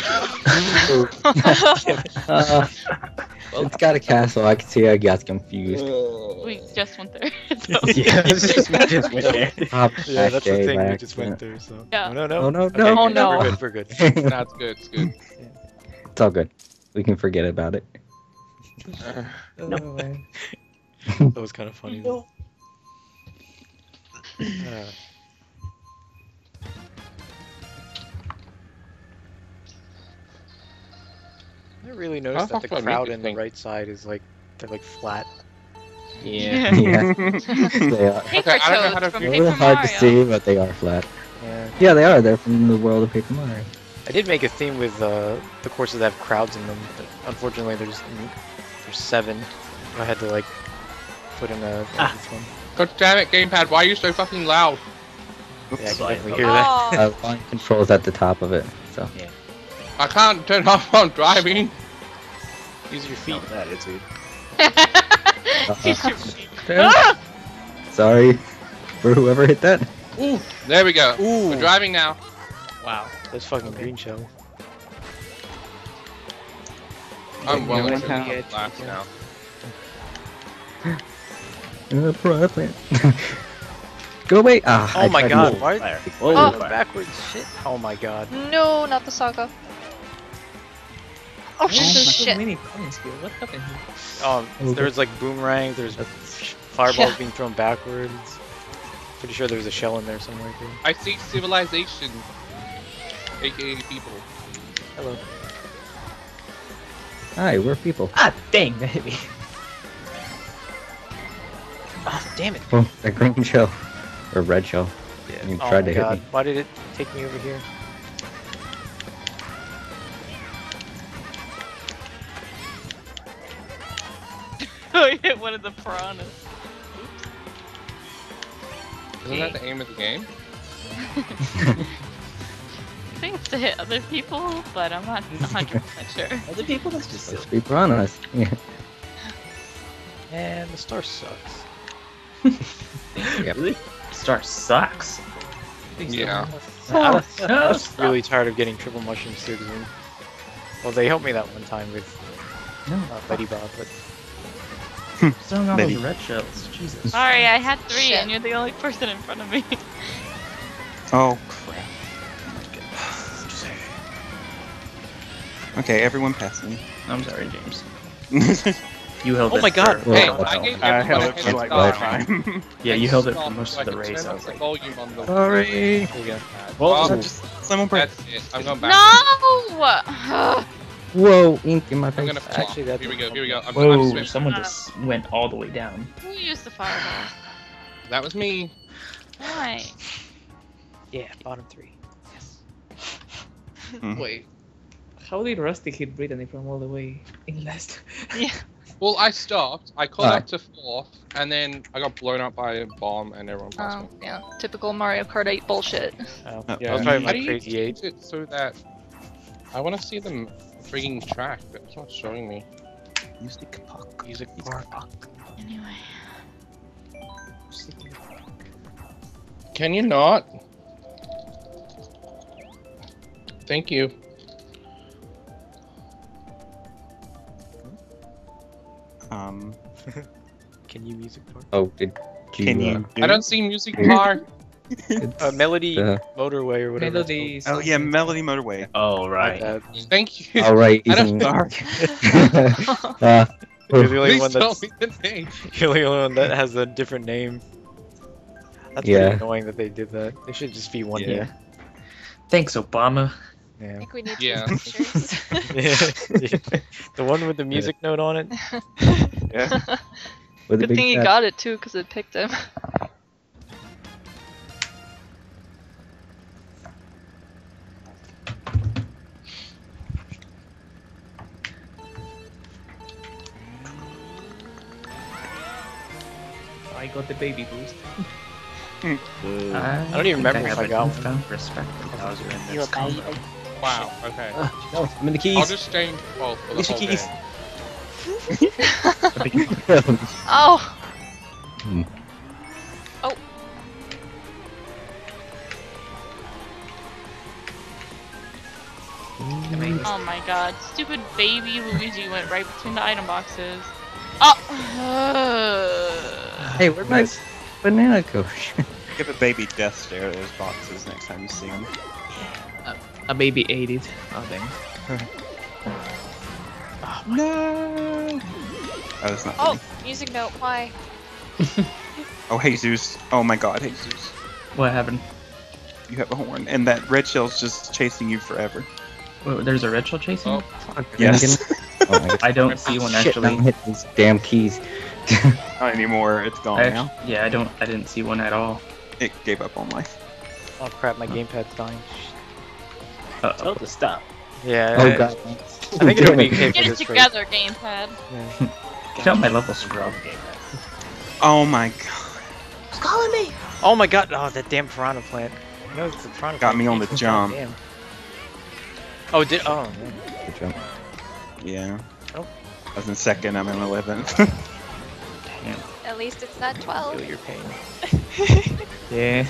Speaker 6: uh, it's got a castle. I can see I got confused.
Speaker 9: We just went there. so-
Speaker 7: Yeah, it's just, we just went there.
Speaker 6: Hop
Speaker 3: Yeah,
Speaker 6: back
Speaker 3: that's the
Speaker 6: day
Speaker 3: thing. We
Speaker 6: back.
Speaker 3: just went through. So.
Speaker 9: Yeah.
Speaker 3: No, no,
Speaker 6: Oh no,
Speaker 3: Okay,
Speaker 6: no.
Speaker 4: Oh,
Speaker 3: good,
Speaker 4: no.
Speaker 3: We're good. We're good.
Speaker 5: No, it's good, it's good.
Speaker 6: It's all good. We can forget about it.
Speaker 8: Oh, man.
Speaker 3: That was kind of funny. though. Uh, I really noticed
Speaker 5: How
Speaker 3: that the
Speaker 5: fuck do I make
Speaker 3: crowd
Speaker 5: this
Speaker 3: in the
Speaker 5: thing?
Speaker 3: right side is like they're like flat.
Speaker 7: Yeah.
Speaker 6: Yeah, they are.
Speaker 9: Paper
Speaker 5: Okay, I don't know how
Speaker 9: toads
Speaker 5: to
Speaker 9: from
Speaker 6: They're a
Speaker 9: Paper
Speaker 6: little hard
Speaker 9: Mario.
Speaker 6: to see, but they are flat.
Speaker 3: Yeah.
Speaker 6: Yeah, they are. They're from the world of Paper Mario.
Speaker 3: I did make a theme with uh, the courses that have crowds in them, but unfortunately there's there's seven. I had to like put in a
Speaker 8: Ah.
Speaker 3: each one.
Speaker 5: God damn it, gamepad! Why are you so fucking loud?
Speaker 3: Yeah, I can
Speaker 8: Sorry.
Speaker 3: definitely hear that.
Speaker 4: Oh,
Speaker 6: Uh, volume control's at the top of it, so.
Speaker 5: I can't turn off while driving.
Speaker 3: Use your feet.
Speaker 8: No, that is weird.
Speaker 6: Uh, sorry for whoever hit that.
Speaker 5: Ooh, there we go.
Speaker 3: Ooh.
Speaker 5: We're driving now.
Speaker 3: Wow, that's fucking green shell.
Speaker 5: I'm well
Speaker 2: Yeah,
Speaker 5: into
Speaker 2: yeah.
Speaker 5: the last now.
Speaker 6: Uh, Piranha Plant. Go away! Ah,
Speaker 3: Oh
Speaker 6: I
Speaker 3: my
Speaker 6: tried to
Speaker 3: god,
Speaker 6: move.
Speaker 3: why?
Speaker 8: Fire.
Speaker 3: Oh,
Speaker 8: Oh,
Speaker 3: go
Speaker 8: fire.
Speaker 3: backwards, shit. Oh my god.
Speaker 4: no, not the saga. Oh,
Speaker 8: Why is there so
Speaker 4: shit.
Speaker 8: many points here? What happened here?
Speaker 3: Um,
Speaker 6: Okay.
Speaker 3: there's like boomerangs, there's fireballs
Speaker 4: Yeah.
Speaker 3: being thrown backwards. Pretty sure there's a shell in there somewhere too.
Speaker 5: I see civilization, aka people.
Speaker 3: Hello.
Speaker 6: Hi, we're people.
Speaker 8: Ah, dang, that hit me. Oh, damn it.
Speaker 6: Oh, that green shell. Or red shell.
Speaker 3: Yeah.
Speaker 6: You
Speaker 3: Oh
Speaker 6: tried
Speaker 3: my
Speaker 6: to hit
Speaker 3: god,
Speaker 6: me.
Speaker 3: why did it take me over here?
Speaker 9: Oh, you hit one of the piranhas.
Speaker 5: Isn't that the aim of the game?
Speaker 9: I think it's to hit other people, but I'm not one hundred percent sure.
Speaker 8: Other people, that's just
Speaker 6: Let's
Speaker 8: silly.
Speaker 6: be piranhas. Yeah.
Speaker 3: And the star sucks.
Speaker 6: Yep.
Speaker 8: Really? Star sucks.
Speaker 5: Yeah.
Speaker 3: I was, I was really tired of getting triple mushrooms too. 'Cause we- well, they helped me that one time with
Speaker 8: No,
Speaker 3: uh, Betty Bob, but
Speaker 8: throwing all
Speaker 2: Maybe.
Speaker 8: those red shells. Jesus.
Speaker 9: Sorry, I had three
Speaker 4: Shit.
Speaker 9: and you're the only person in front of me.
Speaker 2: Oh crap. Okay, everyone pass me.
Speaker 8: I'm sorry, James. You held
Speaker 3: Oh
Speaker 8: it
Speaker 3: my god,
Speaker 8: for-
Speaker 5: Hey,
Speaker 6: Well,
Speaker 5: I gave
Speaker 2: I
Speaker 5: everyone
Speaker 2: held
Speaker 5: a
Speaker 2: it for
Speaker 5: head
Speaker 2: like
Speaker 5: start.
Speaker 2: one time.
Speaker 8: Yeah,
Speaker 5: I
Speaker 8: you held it
Speaker 5: stopped
Speaker 8: for most
Speaker 5: so
Speaker 8: of the
Speaker 5: I could
Speaker 8: race.
Speaker 5: turn
Speaker 8: I
Speaker 5: up
Speaker 8: was
Speaker 5: the
Speaker 8: like,
Speaker 5: volume on the
Speaker 6: Sorry.
Speaker 3: here we go.
Speaker 8: well,
Speaker 5: Oh,
Speaker 2: Just Simon break.
Speaker 5: that's it. I'm going back.
Speaker 9: No!
Speaker 6: Whoa, ink in my
Speaker 5: I'm
Speaker 6: face.
Speaker 5: gonna flop.
Speaker 3: Actually, that
Speaker 5: Here we go.
Speaker 3: didn't
Speaker 5: Here we go. I'm, I'm
Speaker 8: whoa,
Speaker 5: swift.
Speaker 8: someone just went all the way down.
Speaker 9: Who used the fireball?
Speaker 5: That was me.
Speaker 9: Why?
Speaker 3: Yeah, bottom three.
Speaker 2: Hmm.
Speaker 8: Wait. How did Rusty hit Brittany from all the way in last?
Speaker 9: Yeah.
Speaker 5: Well, I stopped. I caught
Speaker 6: Hi.
Speaker 5: up to fourth, and then I got blown up by a bomb, and everyone passed
Speaker 4: Oh,
Speaker 5: me.
Speaker 4: yeah. Typical Mario Kart eight bullshit.
Speaker 3: Oh,
Speaker 2: Uh,
Speaker 3: yeah, I was probably
Speaker 5: How
Speaker 3: my
Speaker 5: do you
Speaker 3: crazy eight.
Speaker 5: change it so that I want to see the freaking track, but it's not showing me.
Speaker 2: Music puck.
Speaker 3: Music park.
Speaker 9: Anyway.
Speaker 5: Can you not? Thank you.
Speaker 2: Um,
Speaker 3: Can you music park?
Speaker 6: Oh, did you?
Speaker 2: can
Speaker 6: uh,
Speaker 2: you?
Speaker 5: I don't see music bar.
Speaker 6: it's,
Speaker 3: Uh, Melody
Speaker 6: uh,
Speaker 3: Motorway or whatever. it's
Speaker 8: Melodies.
Speaker 2: Oh yeah, Melody Motorway.
Speaker 8: Oh,
Speaker 3: called.
Speaker 8: right.
Speaker 3: Uh,
Speaker 5: Thank you.
Speaker 6: all right.
Speaker 5: I don't
Speaker 6: even-
Speaker 5: know.
Speaker 6: uh,
Speaker 3: You're the only
Speaker 5: Please
Speaker 3: one
Speaker 5: tell
Speaker 3: that's
Speaker 5: me the name.
Speaker 3: you're the only one that has a different name. That's
Speaker 6: Yeah.
Speaker 3: pretty annoying that they did that. They should just be one
Speaker 2: Yeah.
Speaker 3: name.
Speaker 8: Thanks, Obama.
Speaker 4: I
Speaker 3: Yeah.
Speaker 4: think we need
Speaker 5: Yeah.
Speaker 4: some pictures.
Speaker 3: The one with the music note on it.
Speaker 2: Yeah.
Speaker 6: with a
Speaker 4: Good
Speaker 6: big
Speaker 4: thing he
Speaker 6: fat-
Speaker 4: got it too, because it picked him.
Speaker 8: I got the baby boost.
Speaker 2: Hmm.
Speaker 8: I,
Speaker 3: don't even remember if
Speaker 8: have
Speaker 3: I
Speaker 8: a
Speaker 3: got one.
Speaker 8: newfound respect for Bowser in this combat.
Speaker 5: Wow. Okay.
Speaker 8: No, I'm in the keys.
Speaker 5: I'll just stay in twelve for the
Speaker 8: Use your
Speaker 5: whole
Speaker 8: keys.
Speaker 5: game.
Speaker 4: Oh!
Speaker 6: Hmm.
Speaker 4: Oh.
Speaker 9: Oh my god. Stupid baby Luigi went right between the item boxes. Oh!
Speaker 6: Hey, where'd my banana go?
Speaker 2: Give a baby death stare at those boxes next time you see them.
Speaker 8: A baby ate it. Oh, dang.
Speaker 2: No. Oh, that's not
Speaker 4: Oh!
Speaker 2: funny.
Speaker 4: Music note, why?
Speaker 2: Oh, Jesus. Oh my God, Jesus.
Speaker 8: What happened?
Speaker 2: You have a horn, and that red shell's just chasing you forever.
Speaker 8: Wait, there's a red shell chasing?
Speaker 5: Oh.
Speaker 8: me?
Speaker 2: Yes.
Speaker 6: Oh my God.
Speaker 8: I don't see one
Speaker 6: Shit,
Speaker 8: actually.
Speaker 6: I'm hitting these damn keys.
Speaker 2: Not anymore. It's gone
Speaker 8: I
Speaker 2: now.
Speaker 8: actu- yeah, I don't. I didn't see one at all.
Speaker 2: It gave up on life.
Speaker 3: Oh crap, my gamepad's dying.
Speaker 7: Uh, tell it to stop.
Speaker 3: Yeah.
Speaker 6: Oh
Speaker 3: I,
Speaker 6: god.
Speaker 3: I think it'll be okay for
Speaker 9: Get it
Speaker 3: this race.
Speaker 9: together, gamepad.
Speaker 3: Yeah.
Speaker 7: Get out my level scrub game.
Speaker 2: Oh my god.
Speaker 7: It's calling me!
Speaker 3: Oh my god! Oh, that damn piranha plant. You know, it's the piranha
Speaker 2: Got
Speaker 3: plant.
Speaker 2: me on the
Speaker 3: Damn.
Speaker 2: jump.
Speaker 3: Oh, did oh. Man.
Speaker 6: Good jump.
Speaker 2: Yeah.
Speaker 3: Oh.
Speaker 2: I was in second, I'm in eleventh.
Speaker 4: At least it's not twelve.
Speaker 3: Feel your pain.
Speaker 8: Yeah.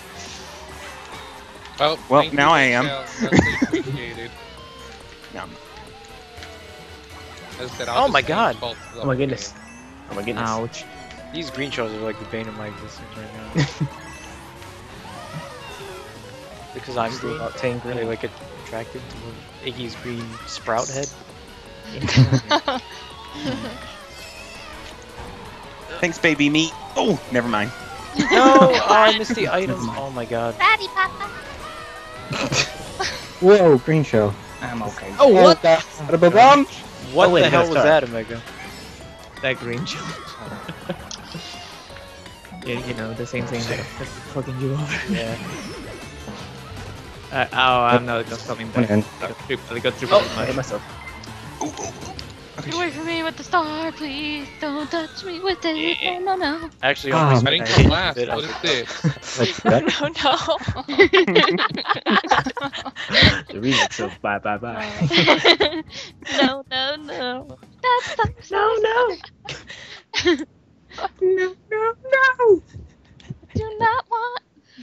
Speaker 5: Well,
Speaker 2: Well,
Speaker 5: thank
Speaker 2: now
Speaker 5: you,
Speaker 2: I am.
Speaker 5: Michelle. That's appreciated.
Speaker 2: No.
Speaker 5: As I said,
Speaker 3: Oh
Speaker 5: I'll just
Speaker 3: my
Speaker 5: change
Speaker 3: God.
Speaker 5: both
Speaker 7: Oh my goodness. Oh my goodness.
Speaker 8: Ouch.
Speaker 3: These green shells are like the bane of my existence right now. Because I'm
Speaker 7: Still
Speaker 3: green.
Speaker 7: about ten
Speaker 3: Are they
Speaker 7: green.
Speaker 3: like attracted to Iggy's green sprout head?
Speaker 2: Thanks, baby meat. Oh, never mind.
Speaker 3: No! Oh, I missed the items. Oh my god.
Speaker 4: Fatty Papa.
Speaker 6: Whoa, green shell.
Speaker 7: I'm okay.
Speaker 6: Oh, what the? Ba-da-ba-bum.
Speaker 3: What
Speaker 7: Oh, wait,
Speaker 3: the
Speaker 7: I
Speaker 3: hell
Speaker 7: gotta
Speaker 3: was
Speaker 7: start.
Speaker 3: that, Omega?
Speaker 8: That green shell. Yeah, you know, the same thing that that's fucking you over.
Speaker 3: Yeah.
Speaker 8: Uh, oh, I'm not just coming back.
Speaker 6: And-
Speaker 8: I got triple, I got triple
Speaker 7: Oh, I hit
Speaker 8: much.
Speaker 7: myself.
Speaker 9: Get away from me with the star, please. Don't touch me with it.
Speaker 3: Yeah.
Speaker 9: No, no, no.
Speaker 3: Actually,
Speaker 6: Ah,
Speaker 3: almost
Speaker 5: I didn't
Speaker 3: hit
Speaker 5: come
Speaker 3: a
Speaker 5: last.
Speaker 3: bit, I
Speaker 5: What
Speaker 3: was
Speaker 5: is
Speaker 3: like,
Speaker 5: this?
Speaker 6: Like that?
Speaker 4: No, no.
Speaker 7: The remix of Bye Bye Bye.
Speaker 9: No, no, no. That's
Speaker 8: No, no! no, no, no!
Speaker 9: do not want.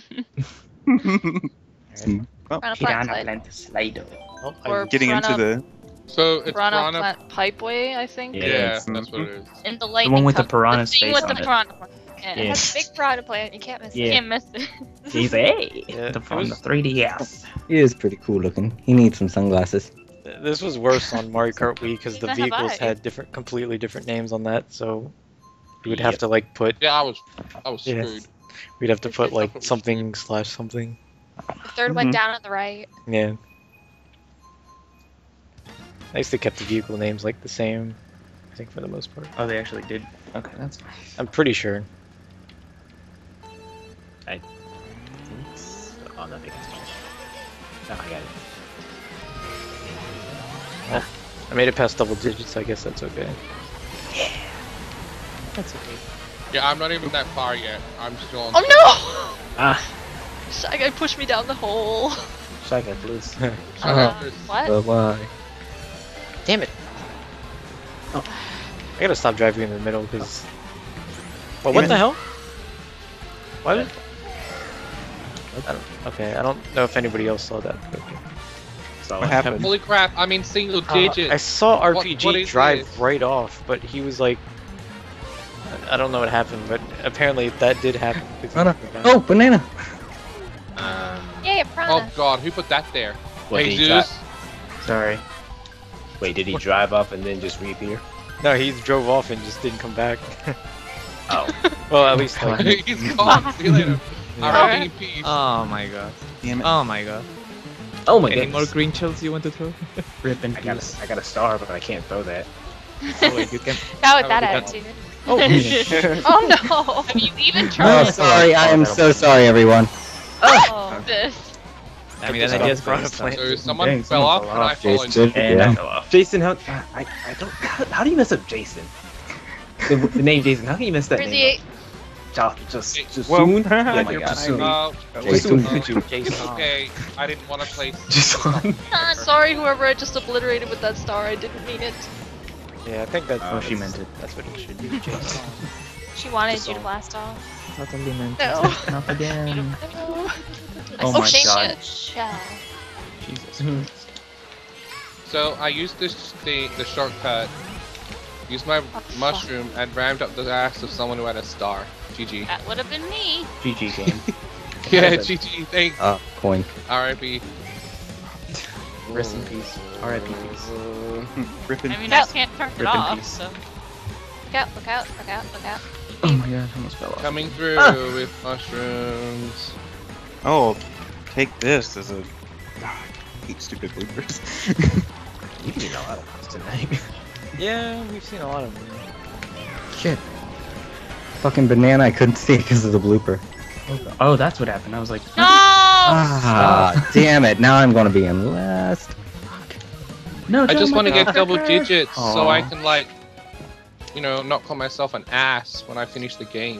Speaker 2: Well,
Speaker 4: Piranha
Speaker 7: Piranha
Speaker 4: plant.
Speaker 7: Plant Slider.
Speaker 3: oh, I-
Speaker 9: Or
Speaker 2: getting into
Speaker 9: piranha-
Speaker 2: the.
Speaker 5: So it's
Speaker 9: Piranha
Speaker 5: piranha.
Speaker 9: plant pipeway, I think.
Speaker 5: Yeah,
Speaker 7: Yes.
Speaker 5: that's what it is.
Speaker 9: In the
Speaker 8: The
Speaker 9: lightning.
Speaker 8: one with the
Speaker 9: tunnel.
Speaker 8: piranha
Speaker 9: The thing
Speaker 8: face
Speaker 9: with
Speaker 8: on
Speaker 9: the
Speaker 8: it.
Speaker 9: piranha plant. Yeah.
Speaker 4: It has a big piranha plant. You can't miss
Speaker 8: Yeah.
Speaker 4: it.
Speaker 9: Can't miss it.
Speaker 7: He's a hey!
Speaker 3: Yeah,
Speaker 7: the,
Speaker 3: it
Speaker 7: from
Speaker 3: was-
Speaker 7: the three D S.
Speaker 6: He is pretty cool looking. He needs some sunglasses.
Speaker 3: This was worse on Mario Kart Wii because the
Speaker 9: Neither have
Speaker 3: vehicles
Speaker 9: I.
Speaker 3: had different, completely different names on that, so we would
Speaker 7: Yep.
Speaker 3: have to like put,
Speaker 5: Yeah, I was, I was
Speaker 3: Yeah.
Speaker 5: screwed.
Speaker 3: we'd have to put like something slash something.
Speaker 4: The third one
Speaker 2: Mhm.
Speaker 4: down on the right.
Speaker 3: Yeah. I used to kept the vehicle names like the same, I think for the most part.
Speaker 7: Oh, they actually did. Okay, that's nice.
Speaker 3: I'm pretty sure.
Speaker 7: Oh, no, they can No, I got it.
Speaker 3: I made it past double digits, I guess that's okay.
Speaker 7: That's okay.
Speaker 5: Yeah, I'm not even that far yet. I'm still on.
Speaker 9: Oh no!
Speaker 7: Ah,
Speaker 9: Shy Guy pushed me down the hole.
Speaker 7: Shy Guy Blues.
Speaker 9: Uh,
Speaker 5: Uh,
Speaker 9: what?
Speaker 6: But why?
Speaker 3: Damn it!
Speaker 7: Oh.
Speaker 3: I gotta stop driving in the middle because. Well, what the hell? What? I don't, okay, I don't know if anybody else saw that. But,
Speaker 7: So,
Speaker 2: What happened?
Speaker 5: Holy crap! I'm in single
Speaker 3: Uh,
Speaker 5: digits.
Speaker 3: I saw R P G
Speaker 5: What- what is
Speaker 3: drive
Speaker 5: this?
Speaker 3: right off, but he was like. I- I don't know what happened, but apparently that did happen. because he
Speaker 6: Oh, no.
Speaker 3: was like,
Speaker 6: Oh, banana!
Speaker 7: Um,
Speaker 4: Yay, a
Speaker 5: Oh
Speaker 4: piranha.
Speaker 5: god, who put that there?
Speaker 7: what,
Speaker 5: Hey
Speaker 7: did he dri-
Speaker 5: Zeus.
Speaker 7: Sorry. Wait, did he drive up and then just reappear?
Speaker 3: No, he drove off and just didn't come back.
Speaker 7: Oh.
Speaker 3: Well, at least like.
Speaker 5: He's gone. See you later. Alright, in peace.
Speaker 8: Oh my god.
Speaker 2: Damn it.
Speaker 8: Oh my god.
Speaker 7: Oh my
Speaker 8: Any
Speaker 7: goodness.
Speaker 8: more green shells you want to throw? Rip in
Speaker 7: I got,
Speaker 8: peace.
Speaker 7: a, I got a star, but I can't throw that.
Speaker 8: Oh wait, you can.
Speaker 4: Not with that
Speaker 5: Oh,
Speaker 4: attitude.
Speaker 3: Oh,
Speaker 9: Oh no! Have you even
Speaker 6: Oh,
Speaker 9: tried
Speaker 6: sorry. I am so sorry, everyone.
Speaker 9: oh. this?
Speaker 8: I mean,
Speaker 3: Just
Speaker 8: then I guess
Speaker 3: piranha
Speaker 8: Piranha
Speaker 3: plant.
Speaker 5: So someone
Speaker 7: Dang,
Speaker 5: fell
Speaker 7: someone
Speaker 5: off
Speaker 7: fell
Speaker 5: and I
Speaker 7: off.
Speaker 5: followed.
Speaker 6: Jason.
Speaker 7: And
Speaker 6: Yeah.
Speaker 7: I fell off. Jason, how, I, I don't, how, how do you mess up Jason? The, the name Jason, how can you mess that
Speaker 4: Where's
Speaker 7: name
Speaker 4: the
Speaker 7: up? Just, just, just
Speaker 2: Well,
Speaker 7: soon? Oh my
Speaker 2: you're
Speaker 7: god.
Speaker 2: pursuing.
Speaker 5: Uh,
Speaker 6: Jason.
Speaker 5: uh,
Speaker 3: Jason.
Speaker 5: it's okay. I didn't want to play.
Speaker 7: Just on.
Speaker 9: Ah, sorry, whoever I just obliterated with that star. I didn't mean it.
Speaker 3: Yeah, I think that's.
Speaker 7: Oh, she
Speaker 3: that's-
Speaker 7: meant it.
Speaker 3: That's what it should be. Jason.
Speaker 4: She wanted you to blast off.
Speaker 8: Totally meant
Speaker 9: No.
Speaker 8: it. Not again.
Speaker 9: No.
Speaker 7: Oh my
Speaker 4: shit.
Speaker 7: god.
Speaker 4: Shell.
Speaker 8: Jesus.
Speaker 5: So I used this the the shortcut. Used my
Speaker 9: fuck.
Speaker 5: mushroom and rammed up the ass of someone who had a star. G G.
Speaker 9: That would have been me.
Speaker 7: G G game.
Speaker 5: Yeah, G G. Thanks.
Speaker 6: Ah, coin.
Speaker 5: R I P.
Speaker 7: Rest in peace. R I P peace.
Speaker 2: Ripping.
Speaker 9: I mean,
Speaker 4: No.
Speaker 9: I can't turn it
Speaker 7: Rip in
Speaker 9: off.
Speaker 7: peace.
Speaker 9: So.
Speaker 4: Look out, look out, look out, look out.
Speaker 8: Oh my god, I almost fell off.
Speaker 5: Coming through
Speaker 7: Ah.
Speaker 5: with mushrooms.
Speaker 2: Oh, take this as a. Ah, I hate stupid bloopers.
Speaker 7: You can do a lot of us tonight.
Speaker 3: Yeah, we've seen a lot of them.
Speaker 6: Shit. Fucking banana, I couldn't see because of the blooper.
Speaker 7: Oh, that's what happened. I was like,
Speaker 9: No!
Speaker 6: Ah, damn it! Now I'm gonna be in last.
Speaker 7: No,
Speaker 5: I just want to get double
Speaker 7: Aw.
Speaker 5: digits so I can like, you know, not call myself an ass when I finish the game.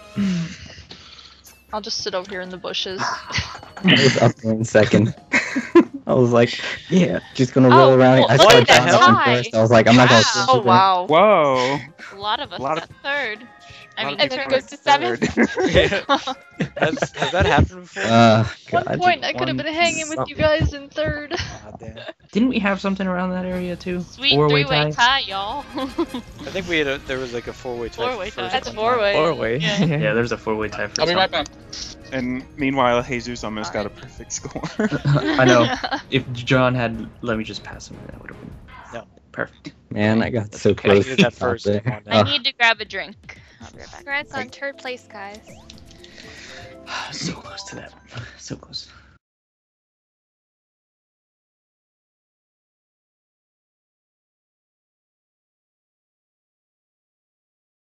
Speaker 4: I'll just sit over here in the bushes.
Speaker 6: I was up there in second. I was like, yeah, just gonna roll
Speaker 4: Oh,
Speaker 6: around. I
Speaker 4: what
Speaker 6: saw
Speaker 4: the
Speaker 6: Johnson
Speaker 4: hell?
Speaker 6: first. I was like, I'm not gonna.
Speaker 9: Wow.
Speaker 4: Oh wow.
Speaker 2: Whoa.
Speaker 9: A lot of us
Speaker 2: A lot
Speaker 9: got
Speaker 2: of-
Speaker 9: third. I
Speaker 2: A lot
Speaker 9: mean,
Speaker 2: of
Speaker 9: it
Speaker 2: people
Speaker 9: goes to seven.
Speaker 2: third.
Speaker 3: has, has that happened before?
Speaker 6: Uh,
Speaker 4: One
Speaker 6: God.
Speaker 4: point, I could have been hanging with you guys in third.
Speaker 3: Ah, damn.
Speaker 7: Didn't we have something around that area too?
Speaker 9: Sweet
Speaker 7: Four-way
Speaker 9: three-way
Speaker 7: tie?
Speaker 9: tie, y'all.
Speaker 3: I think we had a, there was like a four-way tie.
Speaker 9: Four-way
Speaker 3: first
Speaker 9: tie.
Speaker 4: That's
Speaker 3: one
Speaker 4: four-way.
Speaker 3: time.
Speaker 8: Four-way.
Speaker 9: Yeah.
Speaker 7: Yeah, there's a four-way tie for
Speaker 5: I'll be right
Speaker 7: something.
Speaker 5: back.
Speaker 2: And meanwhile, Jesus almost got a perfect score.
Speaker 7: I know. If John had let me just pass him, that would have been
Speaker 3: No.
Speaker 7: perfect.
Speaker 6: Man, I got so
Speaker 3: okay. I
Speaker 6: close.
Speaker 3: did
Speaker 6: to
Speaker 3: that
Speaker 6: top
Speaker 3: first,
Speaker 6: there.
Speaker 3: come on now.
Speaker 9: I
Speaker 6: Ugh.
Speaker 9: need to grab a drink. I'll be right back.
Speaker 10: Congrats on third place, guys.
Speaker 7: So close to that. So close.